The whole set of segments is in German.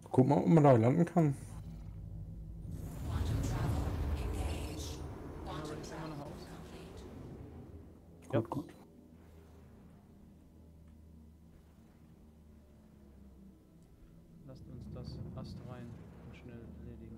Guck mal, ob man da landen kann. Already ist immer noch aus. Ja. Gut, gut. Lasst uns das Ast rein und schnell erledigen.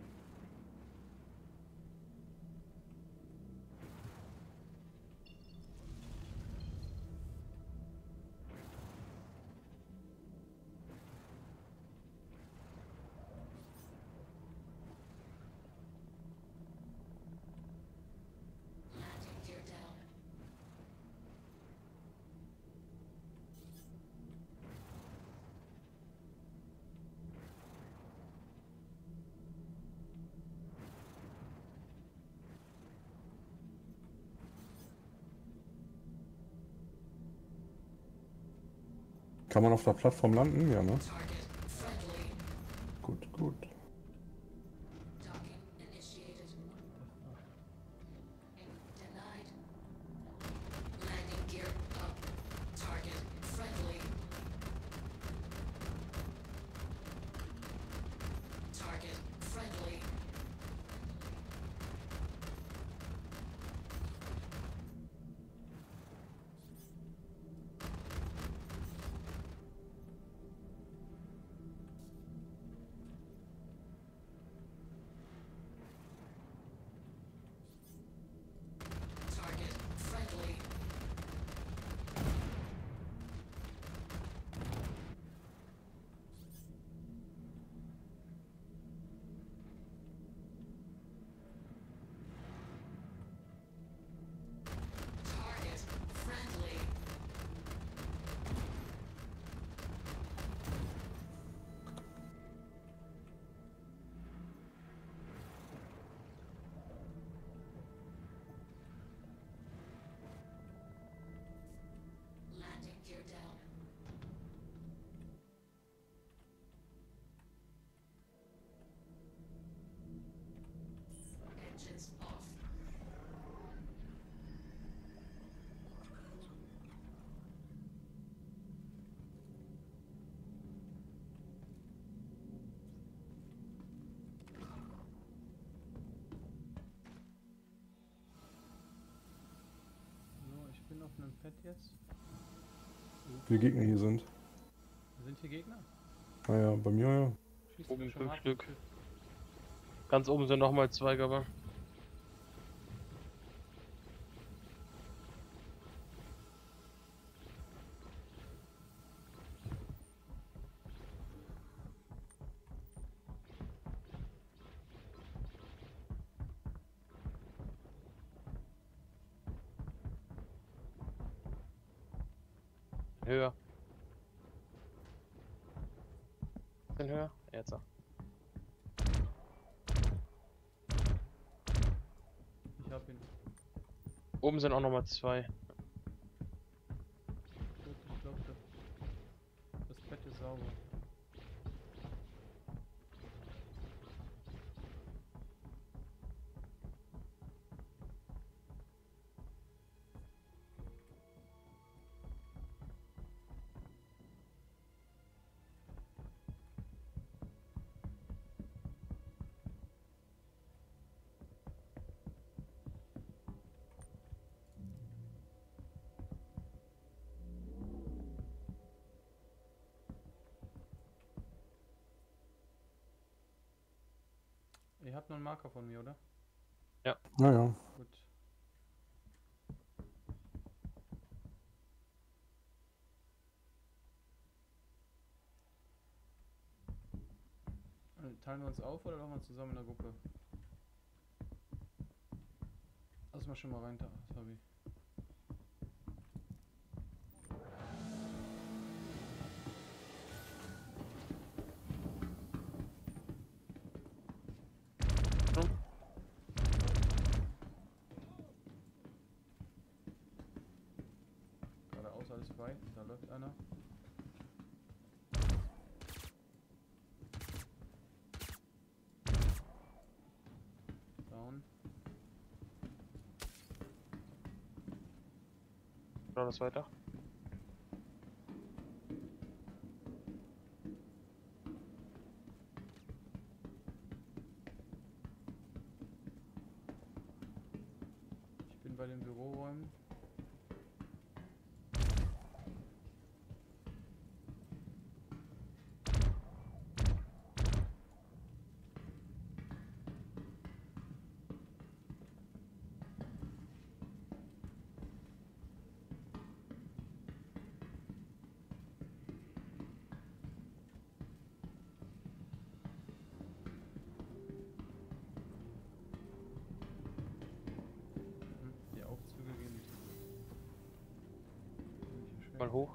Kann man auf der Plattform landen? Ja, ne? Gut, gut. So, ich bin auf einem Pad jetzt. Wie viele Gegner hier sind. Sind hier Gegner? Naja, bei mir ja. Schießt du Oben das schon 5 ab? Stück. Ganz oben sind nochmal 2, aber. Höher. Bisschen höher. Jetzt. Ich hab ihn. Oben sind auch nochmal 2. Gut, ich glaube, das Pad ist sauber. Ihr habt noch einen Marker von mir, oder? Ja. Naja. Gut. Teilen wir uns auf oder machen wir zusammen in der Gruppe? Lass mal schon mal rein, Fabi. Geradeaus alles frei. Da läuft einer. Down. Schau das weiter. vorräumen. Die Aufzüge gehen nicht. Mal hoch.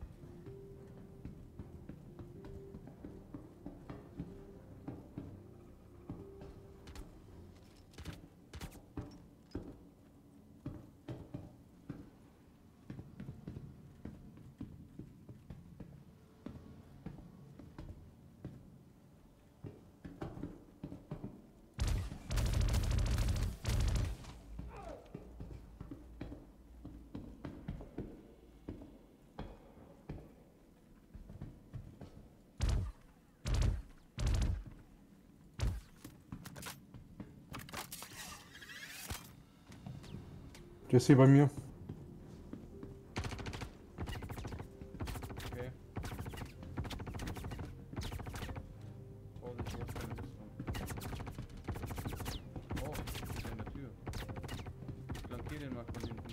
Der ist hier bei mir. Okay. Vorsicht, du hast keine Rüstung. Oh, ist ja in der Tür. Flankier den mal von hinten.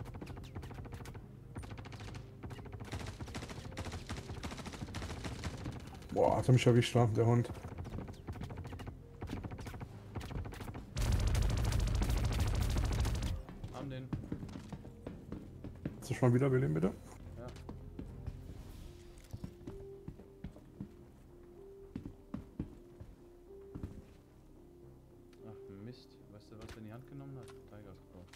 Boah, hat er mich erwischt, wa, der Hund. Haben den. Kannst du schon mal wiederbeleben, bitte? Ja. Ach Mist. Weißt du, was er in die Hand genommen hat? Tiger's Claw.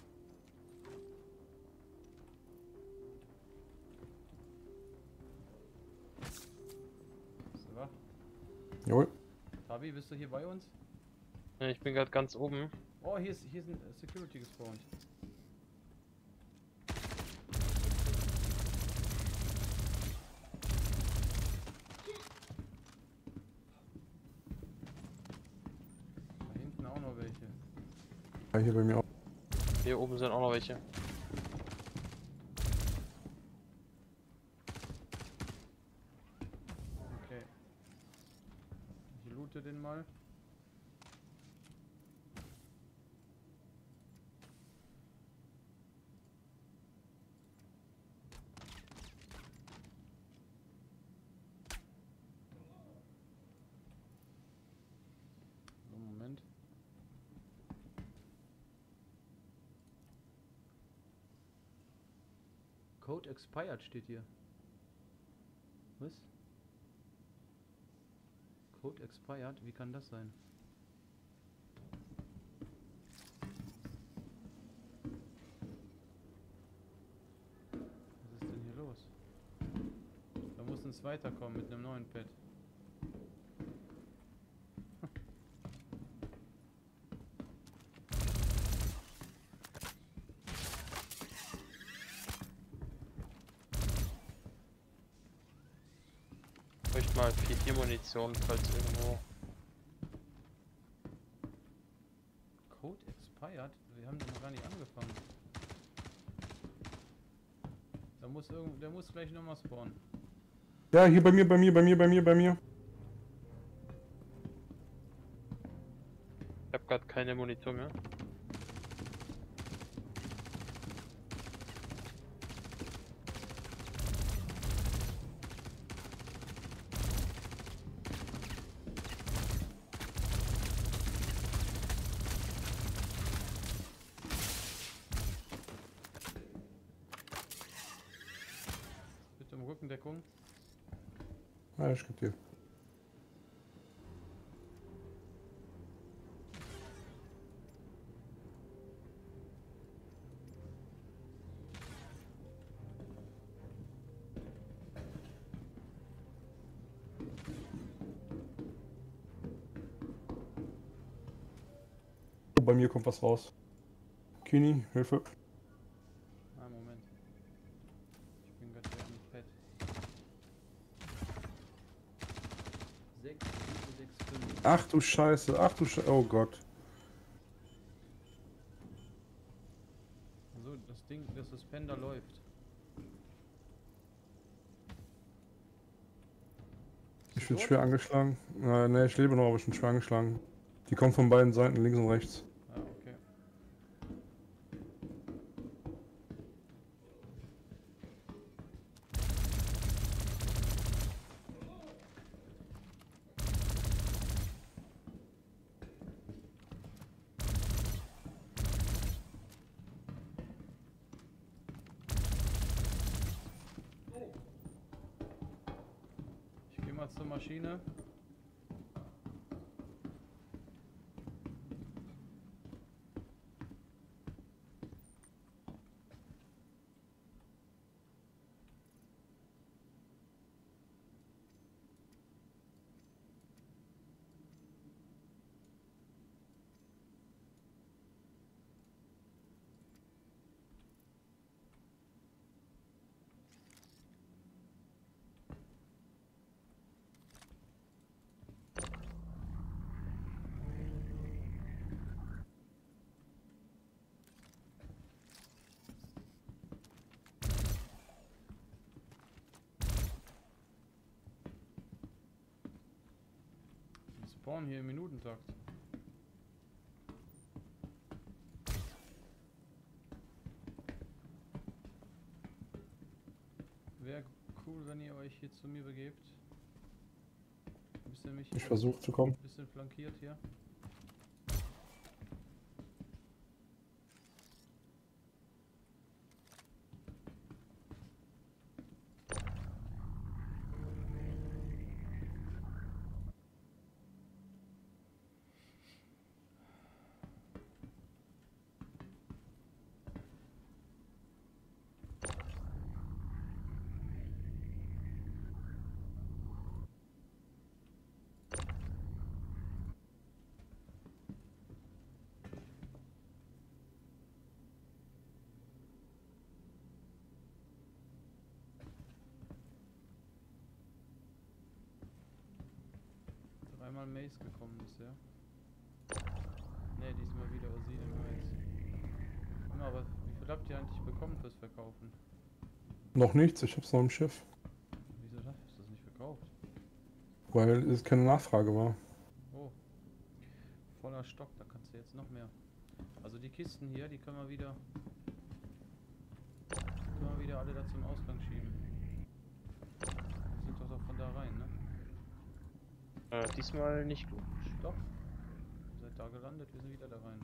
Bist du wach? Jawohl. Tabi, bist du hier bei uns? Ja, ich bin gerade ganz oben. Oh, hier ist ein Security gespawnt. Da hinten auch noch welche. Ja, hier bei mir auch. Hier oben sind auch noch welche. Okay. Ich loote den mal. So, Moment. Code expired steht hier. Was? Code expired? Wie kann das sein? Was ist denn hier los? Da muss uns weiterkommen mit einem neuen Pad. Ich möchte mal 4 Munition, falls irgendwo. Code expired? Wir haben noch gar nicht angefangen. Der muss gleich nochmal spawnen. Ja, hier bei mir. Ich habe gerade keine Munition mehr. Bitte um Rückendeckung. Ja, ich geb dir. Oh, bei mir kommt was raus. Kini, Hilfe. Ah, Moment. Ich bin gerade hier am Pad. 6, 7, 6, 5. Ach du Scheiße, oh Gott. So, das Ding der Suspender läuft. Ich bin schwer angeschlagen. Ne, ich lebe noch, aber ich bin schwer angeschlagen. Die kommen von beiden Seiten, links und rechts. Ah, okay. Ich gehe mal zur Maschine. Die spawnen hier im Minutentakt. Wäre cool, wenn ihr euch hier zu mir begebt. Ein bisschen mich Ich versuche zu kommen. bisschen flankiert hier. Dreimal Mace gekommen bisher. Ne, diesmal wieder Ursine Mace. Aber wie viel habt ihr eigentlich bekommen fürs Verkaufen? Noch nichts, ich hab's noch im Schiff. Wieso hast du das nicht verkauft? Weil es keine Nachfrage war. Oh. Voller Stock, da kannst du jetzt noch mehr. Also die Kisten hier, die können wir wieder alle da zum Ausgang schieben. Die sind doch von da rein, ne? Diesmal nicht gut. Doch. Ihr seid da gelandet, wir sind wieder da rein.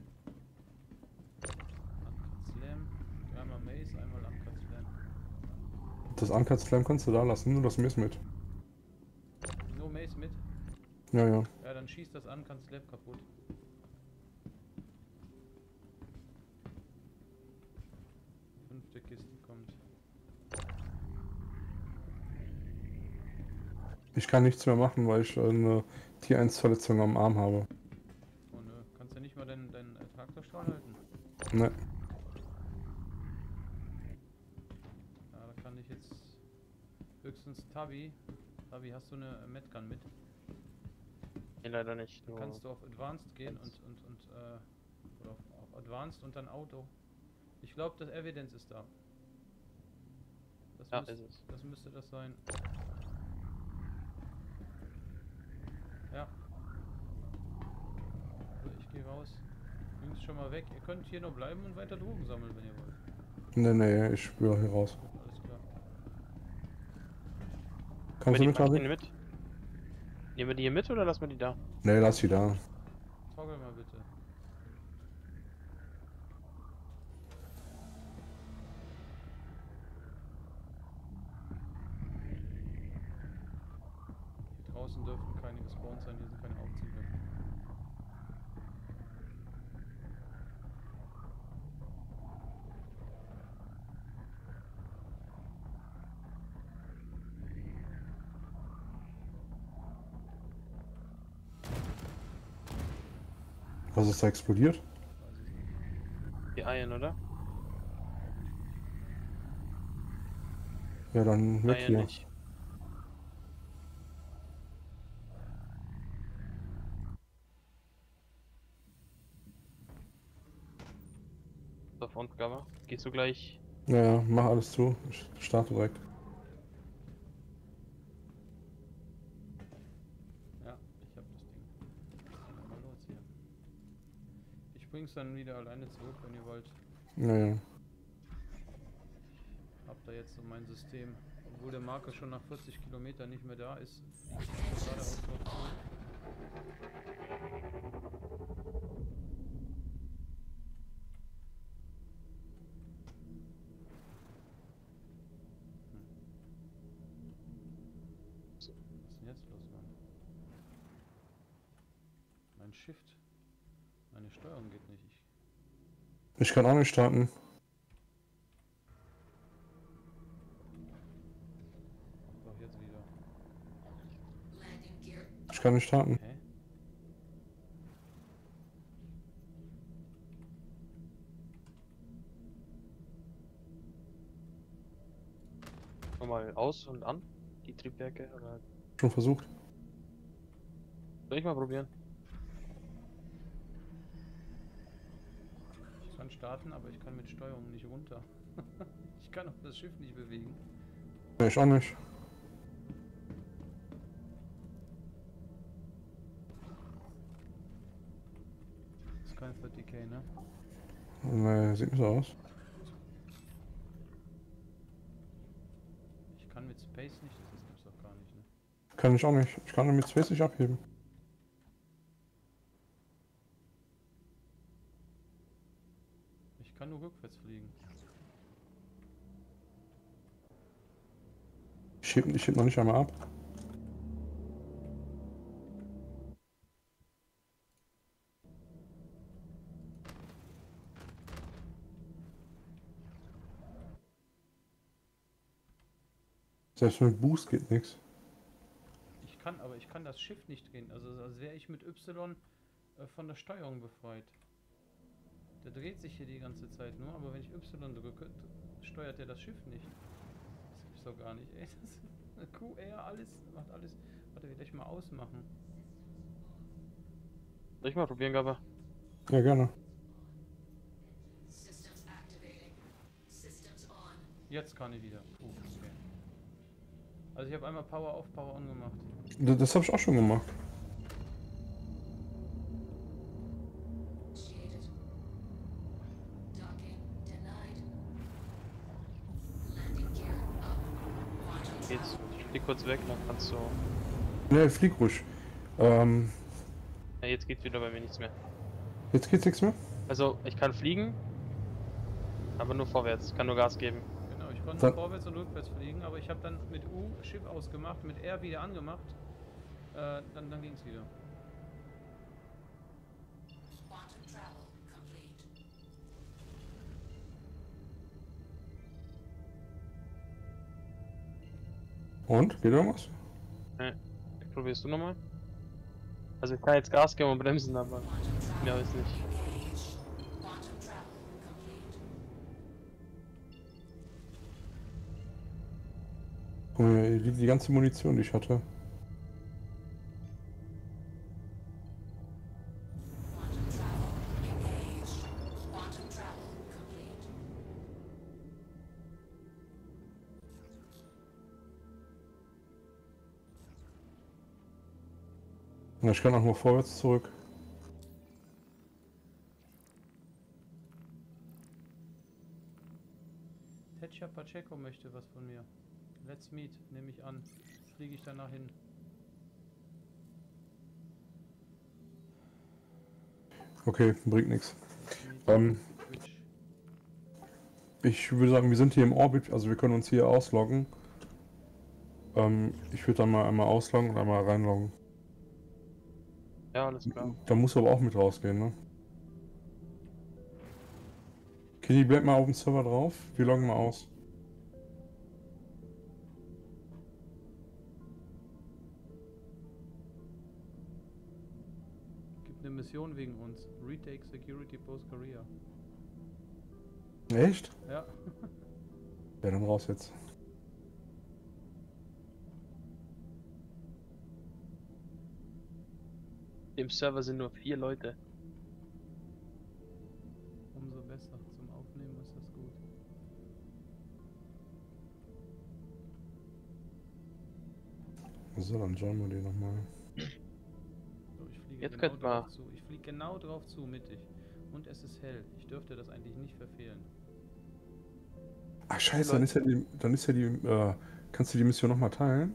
Uncut Slam. Einmal Mace, einmal Uncut Slam. Das Uncut Slam kannst du da lassen, nur das Mace mit. Nur Mace mit? Ja, ja. Ja, dann schießt das Uncut Slam kaputt. Fünfte Kiste kommt. Ich kann nichts mehr machen, weil ich eine Tier 1 Verletzung am Arm habe. Oh nö, kannst du nicht mal deinen Traktorstrahl halten? Ne. Ja, da kann ich jetzt höchstens Tabi. Tabi, hast du eine Medgun mit? Nee, leider nicht. Dann Nur kannst du auf Advanced gehen oder auf Advanced und dann Auto. Ich glaube, das Evidence ist da. Das, Ja, ist es. das müsste das sein. Ja. So, ich gehe raus. Jungs, schon mal weg. Ihr könnt hier nur bleiben und weiter Drogen sammeln, wenn ihr wollt. Ne, ne, ich will hier raus. Alles klar. Kannst du mit, Maschine Harvey? mit? Nehmen wir die hier mit oder lassen wir die da? Ne, lass sie da. Toggle mal bitte. Hier draußen dürften keine gespawnt sein, hier sind keine Aufzüge. Was ist da explodiert? Weiß ich nicht. Die Eiern, oder? Ja, dann weg Eier hier. nicht. Auf Frontcover. Gehst Gehst du gleich? Ja, ja, mach alles zu. Ich starte direkt. Ja, ich hab das Ding. Mal los hier. Ich bring's dann wieder alleine zurück, wenn ihr wollt. Naja. Hab da jetzt so mein System. Obwohl der Marker schon nach 40 Kilometern nicht mehr da ist, fliege ich geradeaus drauf zu. Was ist denn jetzt los, Mann? Mein Shift. Meine Steuerung geht nicht. Ich kann auch nicht starten. Doch, jetzt wieder. Ich kann nicht starten. Hä? Nochmal aus und an, die Triebwerke, oder Schon versucht. soll ich mal probieren? Ich kann starten, aber ich kann mit Steuerung nicht runter. Ich kann auch das Schiff nicht bewegen. Nee, ich auch nicht. Das ist kein 30k, ne? Nee, sieht nicht so aus. Ich kann mit Space nicht, das gibt's doch gar nicht, ne? Kann ich auch nicht. Ich kann mit Space nicht abheben. Ich kann nur rückwärts fliegen. Ich heb noch nicht einmal ab. Selbst mit Boost geht nichts. Aber ich kann das Schiff nicht drehen. Also als wäre ich mit Y von der Steuerung befreit. Der dreht sich hier die ganze Zeit nur, aber wenn ich Y drücke, steuert er das Schiff nicht. Das gibt's doch gar nicht, ey. Das ist eine QR, alles, macht alles. Warte, will ich mal ausmachen. Soll ich mal probieren, Gabba? Ja, gerne. Jetzt kann ich wieder. Okay. Also ich habe einmal Power off, Power on gemacht. Das habe ich auch schon gemacht. Geht's? Ich flieg kurz weg, dann kannst du... Nee, flieg ruhig. Ja, jetzt geht wieder bei mir nichts mehr. Jetzt geht's nichts mehr? Also, ich kann fliegen, aber nur vorwärts. Ich kann nur Gas geben. Genau, ich konnte Dann- vorwärts und rückwärts fliegen, aber ich habe dann mit U Schiff ausgemacht, mit R wieder angemacht. Dann ging es wieder. Und? Geht irgendwas? Probierst du nochmal? Also ich kann jetzt Gas geben und bremsen, aber... Ja, weiß nicht. Guck mal, hier liegt die ganze Munition, die ich hatte. Und ich kann auch nur vorwärts zurück. Tetcha Pacheco möchte was von mir. Let's meet, nehme ich an. Fliege ich danach hin. Okay, bringt nichts. Meet Twitch. Ich würde sagen, wir sind hier im Orbit, also wir können uns hier ausloggen. Ich würde dann mal einmal ausloggen und einmal reinloggen. Ja, alles klar. Da musst du aber auch mit rausgehen, ne? Kitty, bleib mal auf dem Server drauf. Wir loggen mal aus. Gibt eine Mission wegen uns. Retake Security Post Korea. Echt? Ja. Ja, dann raus jetzt. Im Server sind nur 4 Leute. Umso besser. Zum Aufnehmen ist das gut. So, dann joinen wir die nochmal. So, ich fliege Jetzt genau könnt mal. drauf zu. Ich fliege genau drauf zu, mittig. Und es ist hell. Ich dürfte das eigentlich nicht verfehlen. Ach scheiße, dann ist ja die, kannst du die Mission nochmal teilen?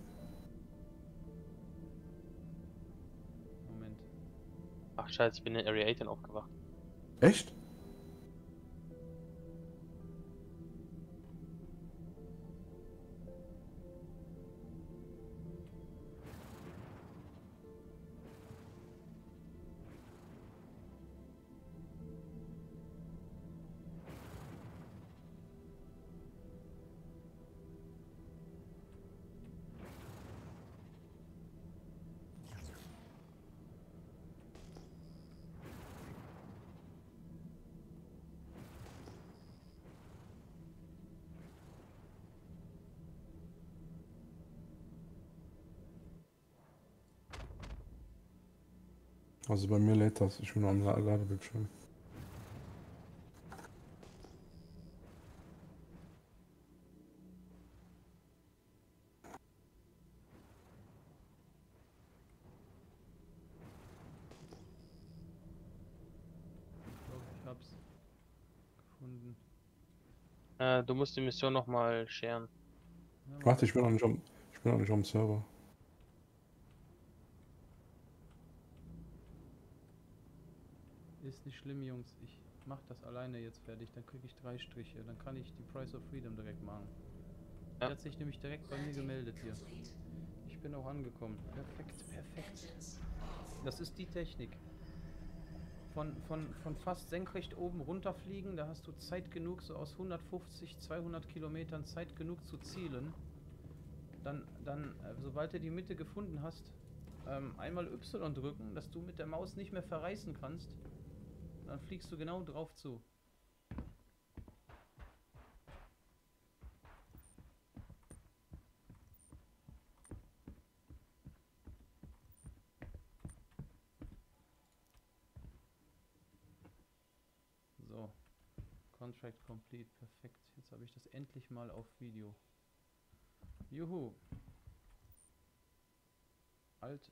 Moment. Ach scheiße, ich bin in Area 18 aufgewacht. Echt? Also bei mir lädt das. Ich bin am Ladebildschirm. Ich glaube, ich hab's gefunden. Du musst die Mission nochmal scheren. Ja, Warte, Moment. ich bin noch nicht am Server. Ist nicht schlimm, Jungs. Ich mach das alleine jetzt fertig. Dann kriege ich 3 Striche. Dann kann ich die Price of Freedom direkt machen. Ja. Der hat sich nämlich direkt bei mir gemeldet hier. Ich bin auch angekommen. Perfekt, perfekt. Das ist die Technik. Von fast senkrecht oben runterfliegen, da hast du Zeit genug, so aus 150, 200 Kilometern Zeit genug zu zielen. Dann sobald du die Mitte gefunden hast, einmal Y drücken, dass du mit der Maus nicht mehr verreißen kannst. Dann fliegst du genau drauf zu. So. Contract complete. Perfekt. Jetzt habe ich das endlich mal auf Video. Juhu. Alt